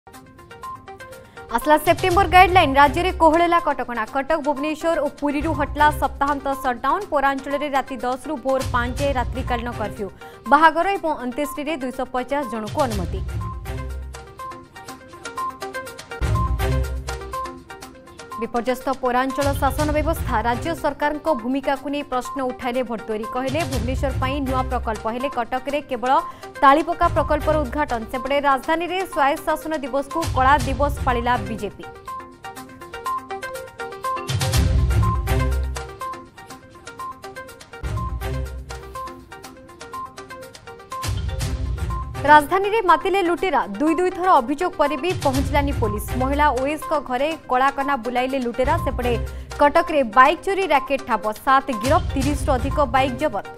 आसला September guideline राज्य में कोहला कटकणा कटक भुवनेश्वर और पुरी हटला सप्ताहांत सटडाउन पौरांचल में राति 10 रु भोर 5 जाए रात्रिकालीन कर्फ्यू बाहागर और अंत्येष्टि 250 जन को अनुमति। विपर्यस्त पौरांचल शासन व्यवस्था राज्य सरकार भूमिका को नहीं प्रश्न उठाइले भट्टोरी कहले भुवनेश्वर पर नुआ प्रकल्प हेले कटक रे केवल तालीपका प्रकल्पर उद्घाटन सेपटे राजधानी रे स्वायत्त शासन दिवस को कला दिवस पालिला बीजेपी। राजधानी रे मातिले लुटेरा दुई थर अभियोग पर भी पहुंचलानी पुलिस महिला ओएस को घरे कलाकना बुलाइले लुटेरा सेपटे कटक रे बाइक चोरी रैकेट ठाप 7 गिरफ 30 रु अधिक बाइक जबत।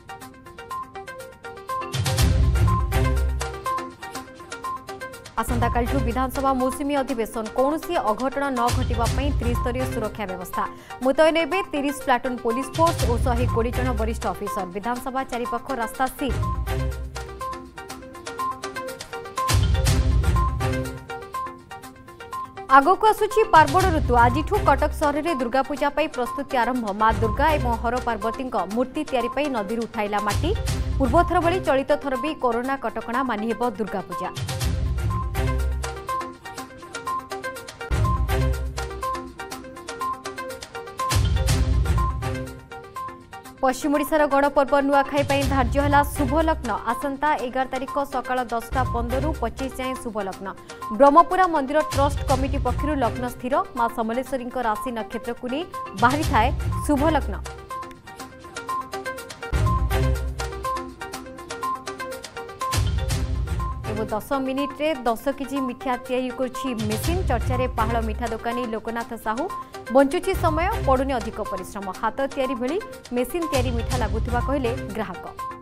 आसंताकालठू विधानसभा मौसुमी अधिवेशन कौनसी अघटन न घटिबा पई त्रिस्तरीय सुरक्षा व्यवस्था मुतयन हेबे 30 प्लाटून पुलिस फोर्स और 120 जन वरिष्ठ ऑफिसर विधानसभा चारिपाख रास्ता सील। आगक आसुची पार्वण ऋतु आज कटक सहर में दुर्गा पूजा प्रस्तुति आरंभ मां दुर्गा और हर पार्वती मूर्ति तैयारी नदी उठाइला माटी पूर्वथर भली चलित थर भी कोरोना कटकणा मानि हेब दुर्गा पूजा। पश्चिम ओडिशार गणपर्व नुआखाई धार्य है शुभ लग्न आसंता 11 तारिख सकाल 10:15 रु 25 जाए शुभ लग्न ब्रह्मपुरा मंदिर ट्रस्ट कमिटी पक्षर लग्न स्थिर मां समलेश्वरी राशि नक्षत्र को नहीं बाहरी थाए शुभ लग्न। एवं 10 मिनिट रे 10 केजी मिठा तैयारी करछि मेसिन चर्चा रे पहाड़ मिठा दुकानी लोकनाथ साहू बंचुची समय पड़ुनी अधिक परिश्रम हाथ तैयारी भली मेसिन तैयारी मिठा लगुवा कहले ग्राहक।